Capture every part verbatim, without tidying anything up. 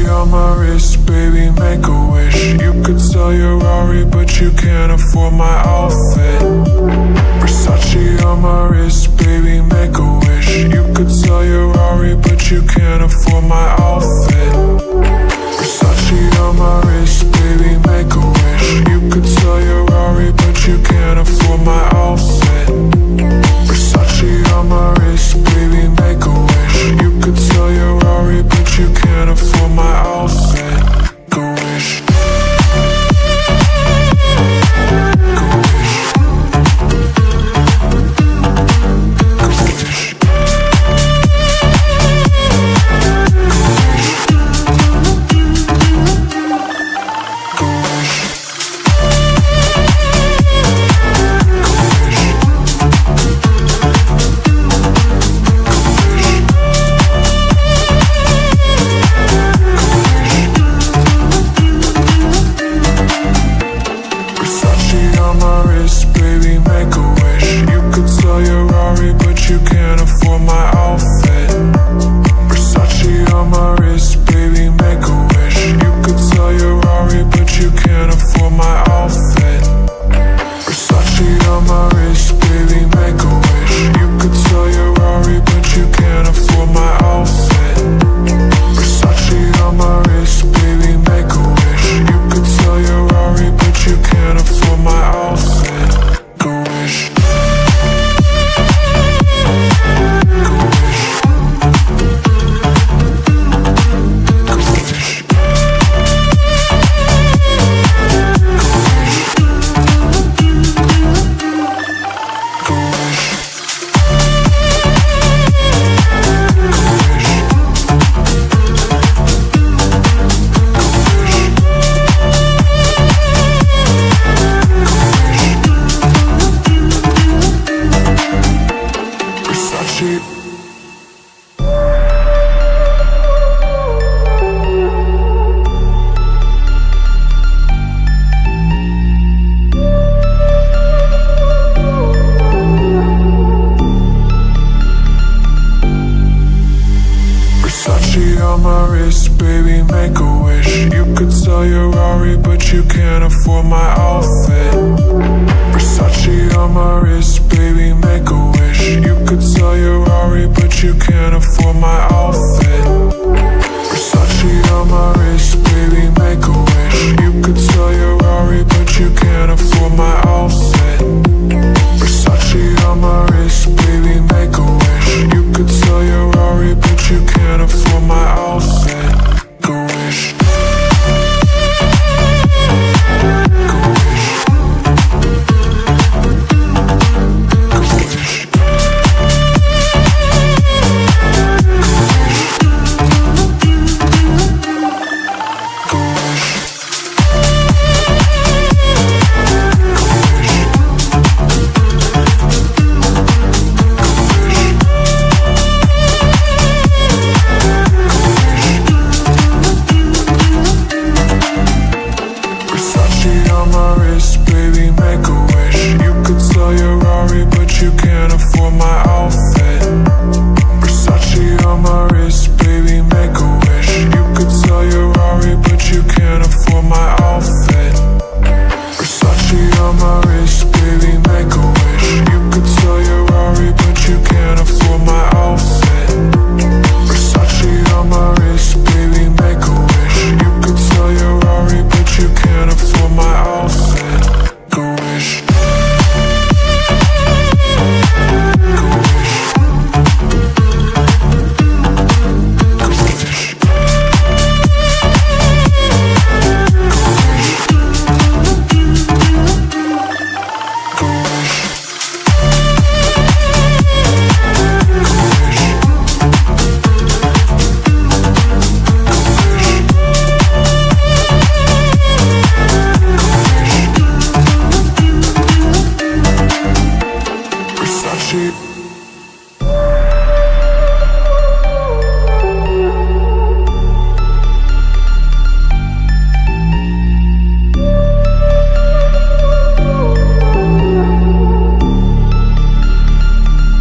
on my wrist, baby, make a wish. You could sell your Rari, but you can't afford my outfit. Versace on my wrist, baby, make a wish. You could sell your Rari, but you can't afford my outfit. Versace on my wrist, baby, make a wish. You could sell your Rari, but you can't afford my outfit. Versace on my wrist, baby, make a wish. You could sell your Rari, but you can't afford my outfit. Go wish. Go wish. Go wish. Go wish. On my wrist, baby, make a wish. You could sell your Rari, but you can't afford my outfit. Versace on my wrist, baby, make a wish. You could sell your Rari, but you can't afford my outfit. Versace on my wrist, baby, make a wish. You could sell your Rari, but you can't afford my outfit. Versace on my wrist, baby, make a wish. You could sell your Rari, but you can't afford my outfit. Go wish. Go wish. Go wish. Go wish.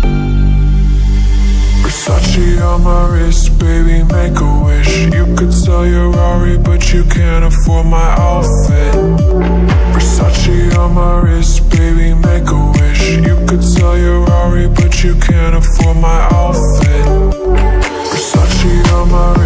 on my wrist, baby, make a wish. You could sell your Rari, but you can't afford my outfit. Versace on my wrist, baby, make a wish. You could sell your Rari, but you can't afford my outfit. Versace on my wrist.